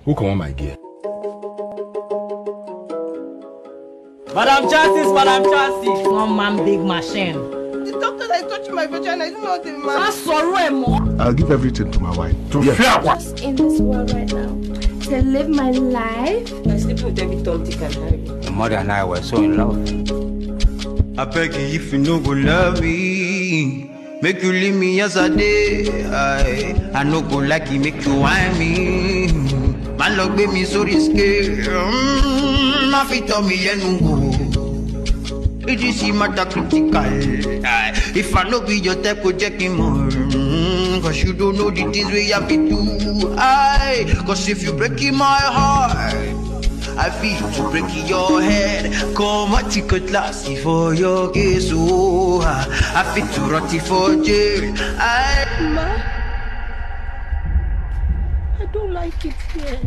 Who come on my gear? Madam Chances. One man big machine. The doctor that is touching my vagina is not the man. I'll give everything to my wife. Just in this world right now to live my life. I sleep with every Tom, Dick and Harry. My mother and I were so in love. I beg you if you no go love me, make you leave me as I did. I no go like you, make you whine me. My love made me so risky. My feet on me and go. It is matter critical. If I no be your type, go check him more. Cause you don't know the things we have to do. Cause if you break in my heart, I feel to break your head. Come on, take a glass for your case. Oh, I feel to rot for jail. Ma, I don't like it here.